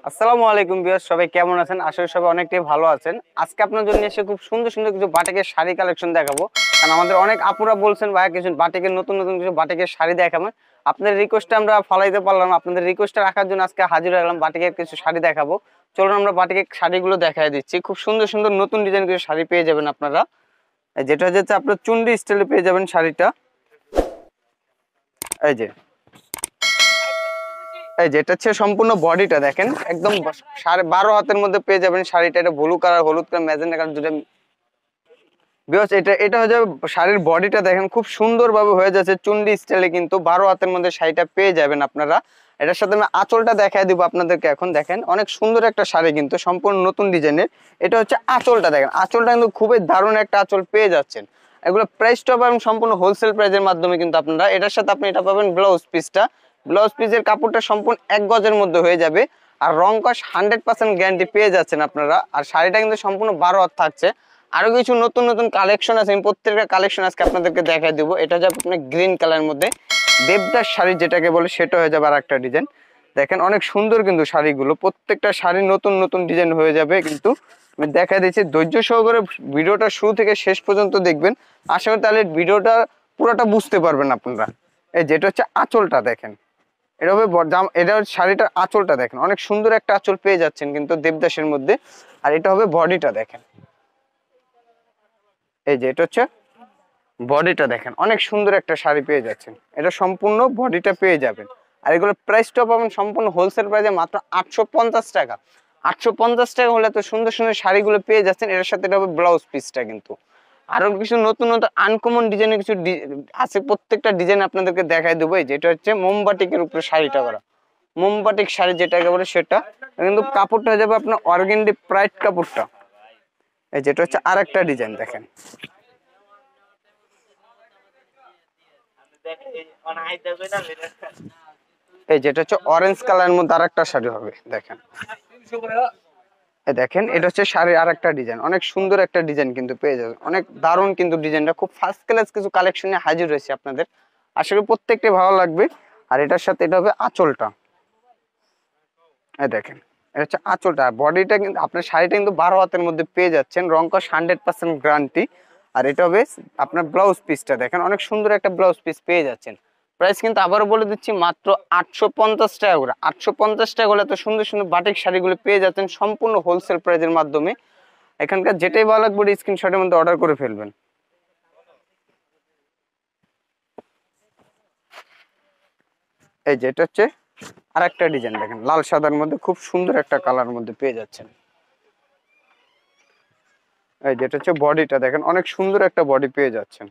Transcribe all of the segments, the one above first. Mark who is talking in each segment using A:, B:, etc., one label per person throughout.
A: আসসালামু আলাইকুম ভিউয়ার্স, সবাই কেমন আছেন? আশা করি সবাই অনেকটাই ভালো আছেন। আজকে আপনার জন্য এসে খুব সুন্দর সুন্দর কিছু বাটিকের শাড়ি কালেকশন দেখাবো। কারণ আমাদের অনেক আপুরা বলছেন ভাই কিছু বাটিকের নতুন নতুন কিছু বাটিকের শাড়ি দেখাবেন। আপনাদের রিকোয়েস্টটা আমরা ফলাইতে পারলাম, আপনাদের রিকোয়েস্টটা রাখার জন্য আজকে হাজির হয়ে গেলাম। বাটিকের কিছু শাড়ি দেখাবো, চলুন আমরা বাটিকের শাড়িগুলো দেখাই দিচ্ছি। খুব সুন্দর সুন্দর নতুন ডিজাইন কিছু শাড়ি পেয়ে যাবেন আপনারা। যেটা হচ্ছে আপনার চুন্ডি স্টাইলে পেয়ে যাবেন শাড়িটা। এই যে যেটা হচ্ছে সম্পূর্ণ বডিটা দেখেন, একদম 12.5 হাতের মধ্যে পেয়ে যাবেন শাড়িটা। এটা ব্লু কালার, হলুদ কালার, ম্যাজেন্টা কালার দুটো বিকজ এটা হচ্ছে শাড়ির বডিটা দেখেন খুব সুন্দর ভাবে হয়ে যাচ্ছে চুন্ডি স্টাইলে, কিন্তু 12 হাতের মধ্যে শাড়িটা পেয়ে যাবেন আপনারা। এটার সাথে আমি আঁচলটা দেখাই দিব আপনাদেরকে। এখন দেখেন অনেক সুন্দর একটা শাড়ি, কিন্তু সম্পূর্ণ নতুন ডিজাইনের। এটা হচ্ছে আঁচলটা দেখেন, আঁচলটা কিন্তু খুবই দারুণ একটা আঁচল পেয়ে যাচ্ছেন। এগুলো প্রাইসটা পাবেন সম্পূর্ণ হোলসেল প্রাইসের মাধ্যমে, কিন্তু আপনারা এটার সাথে আপনি এটা পাবেন ব্লাউজ পিসটা। ব্লাউজ পিসের কাপড়টা সম্পূর্ণ 1 গজের মধ্যে হয়ে যাবে, আর রং কস 100% গ্যারান্টি পেয়ে যাচ্ছেন আপনারা। আর শাড়িটা কিন্তু সম্পূর্ণ 12 হাত থাকছে। আরো কিছু নতুন নতুন কালেকশন আছে, আমি প্রত্যেকটা কালেকশন আজকে আপনাদেরকে দেখাই দিব। এটা যাবে আপনার গ্রিন কালারের মধ্যে দেবদাস শাড়ি যেটাকে বলে, সেটা হয়ে যাবে আর একটা ডিজাইন। দেখেন অনেক সুন্দর কিন্তু শাড়িগুলো, প্রত্যেকটা শাড়ি নতুন নতুন ডিজাইন হয়ে যাবে। কিন্তু আমি দেখাই দিচ্ছি, ধৈর্য সহকারে ভিডিওটা শুরু থেকে শেষ পর্যন্ত দেখবেন। আশা করি তাহলে ভিডিওটা পুরোটা বুঝতে পারবেন আপনারা। এই যেটা হচ্ছে আঁচলটা দেখেন, এটা হবে এটা শাড়িটার আঁচলটা দেখেন, অনেক সুন্দর একটা আঁচল পেয়ে যাচ্ছেন কিন্তু দেবদাসের মধ্যে। আর এটা হবে বডিটা দেখেন, এই যে এটা হচ্ছে বডিটা দেখেন, অনেক সুন্দর একটা শাড়ি পেয়ে যাচ্ছেন। এটা সম্পূর্ণ বডিটা পেয়ে যাবেন। আর এগুলোর প্রাইসটা পাবেন সম্পূর্ণ হোলসেল প্রাইসে মাত্র 850 টাকা। 850 টাকা হলে তো সুন্দর সুন্দর শাড়িগুলো পেয়ে যাচ্ছেন। এর সাথে এটা হবে ব্লাউজ পিসটা। কিন্তু আরো কিছু নতুন নতুন আনকমন ডিজাইনের কিছু আছে, প্রত্যেকটা ডিজাইন আপনাদেরকে দেখাই দেবো। যেটা হচ্ছে মোমবাটিকের উপরে শাড়িটা করা, মোমবাটিক শাড়ি যেটাকে বলে সেটা। কিন্তু কাপড়টা হয়ে যাবে আপনার অর্গানডি প্রাইড কাপড়টা। এই যেটা হচ্ছে আর একটা ডিজাইন দেখেন, এই যেটা হচ্ছে অরেঞ্জ কালারের মধ্যে আর একটা শাড়ি হবে দেখেন। এই দেখেন এটা হচ্ছে শাড়ির আর একটা ডিজাইন, অনেক সুন্দর একটা ডিজাইন কিন্তু পেয়ে যাবেন, অনেক দারুণ কিন্তু ডিজাইনটা। খুব ফার্স্ট ক্লাস কিছু কালেকশন নিয়ে হাজির হয়েছে আপনাদের, আশা করি প্রত্যেকটাই ভালো লাগবে। আর এটার সাথে এটা হবে আঁচলটা। এই দেখেন এটা হচ্ছে আঁচলটা, বডিটা কিন্তু আপনার শাড়িটা কিন্তু 12 হাতের মধ্যে পেয়ে যাচ্ছেন, রং কস 100% গ্যারান্টি। আর এটা হবে আপনার ব্লাউজ পিসটা দেখেন, অনেক সুন্দর একটা ব্লাউজ পিস পেয়ে যাচ্ছেন। প্রাইস কিন্তু আবারও বলে দিচ্ছি মাত্র 850 টাকা করে। 850 টাকা হলে তো সুন্দর সুন্দর বাটিক শাড়িগুলো পেয়ে যাচ্ছেন সম্পূর্ণ হোলসেল প্রাইসের মাধ্যমে। এখানকার যেটাই ভালো লাগবে স্ক্রিনশটের মধ্যে অর্ডার করে ফেলবেন। এই যে এটা হচ্ছে আর একটা ডিজাইন দেখেন, লাল সাদার মধ্যে খুব সুন্দর একটা কালার মধ্যে পেয়ে যাচ্ছেন। এই যেটা হচ্ছে বডিটা দেখেন, অনেক সুন্দর একটা বডি পেয়ে যাচ্ছেন।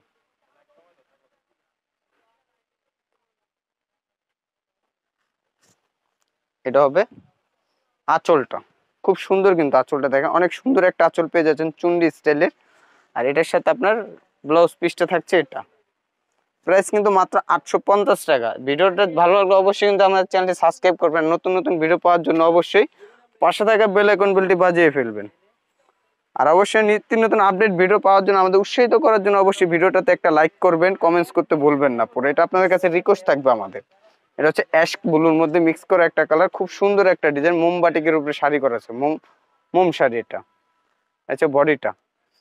A: এটা হবে আঁচলটা, খুব সুন্দর কিন্তু আঁচলটা দেখেন, অনেক সুন্দর একটা আঁচল পেয়ে যাচ্ছেন চুন্ডি স্টাইলের। আর এটার সাথে আপনার ব্লাউজ পিসটা থাকছে এটা। প্রাইস কিন্তু মাত্র 850 টাকা। ভিডিওটা ভালো লাগলে অবশ্যই কিন্তু আমাদের চ্যানেলটি সাবস্ক্রাইব করবেন, নতুন নতুন ভিডিও পাওয়ার জন্য অবশ্যই পাশে থাকা বেল আইকন বেলটি বাজিয়ে ফেলবেন। আর অবশ্যই নিত্য নতুন আপডেট ভিডিও পাওয়ার জন্য, আমাদের উৎসাহিত করার জন্য অবশ্যই ভিডিওটাতে একটা লাইক করবেন, কমেন্টস করতে ভুলবেন না। পরে এটা আপনাদের কাছে রিকোয়েস্ট থাকবে আমাদের। এটা হচ্ছে অ্যাশ ব্লুর মধ্যে মিক্স করা একটা কালার, খুব সুন্দর একটা ডিজাইন, মোমবাটিকের উপরে শাড়ি করা আছে, মোম শাড়ি এটা। আচ্ছা বডিটা,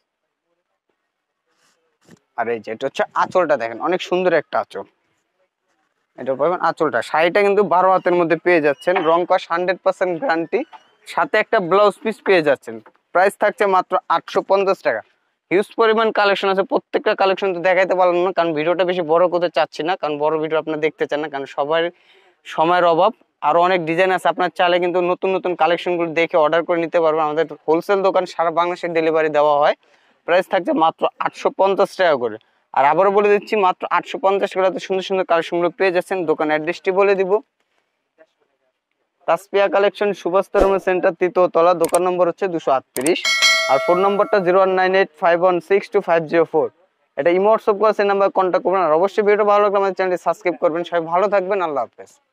A: আর এই যে এটা হচ্ছে আঁচলটা দেখেন, অনেক সুন্দর একটা আঁচল। এটা পাবেন আঁচলটা। শাড়িটা কিন্তু 12 হাতের মধ্যে পেয়ে যাচ্ছেন, রং কস 100% গ্যারান্টি, সাথে একটা ব্লাউজ পিস পেয়ে যাচ্ছেন। প্রাইস থাকছে মাত্র 850 টাকা। হিউজ পরিমাণ কালেকশন আছে, প্রত্যেকটা কালেকশন তো দেখাইতে পারলাম না, কারণ ভিডিওটা বেশি বড় করতে চাচ্ছি না, কারণ বড় ভিডিও আপনারা দেখতে চান না, কারণ সবার সময়ের অভাব। আরো অনেক ডিজাইন আছে, আপনার চাইলে কিন্তু নতুন নতুন কালেকশনগুলো দেখে অর্ডার করে নিতে পারবেন। আমাদের হোলসেল দোকান, সারা বাংলাদেশের ডেলিভারি দেওয়া হয়। প্রাইস থাকছে মাত্র 850 টাকা করে। আর আবারও বলে দিচ্ছি মাত্র 850 টাকাতে সুন্দর সুন্দর কালেকশনগুলো পেয়ে যাচ্ছেন। দোকান অ্যাড্রেসটি বলে দিব, তাসপিয়া কালেকশন, সুভাষ তারুণ্য সেন্টার, 3য় তলা, দোকান নম্বর হচ্ছে 238। আর ফোন নম্বরটা 019851625004। এটা ইমো হোয়াটসঅ্যাপ করে সেই নাম্বার কন্ট্যাক্ট করবেন। আর অবশ্যই ভিডিওটা ভালো লাগলে আমাদের চ্যানেলটি সাবস্ক্রাইব করবেন। সবাই ভালো থাকবেন, আল্লাহ হাফেজ।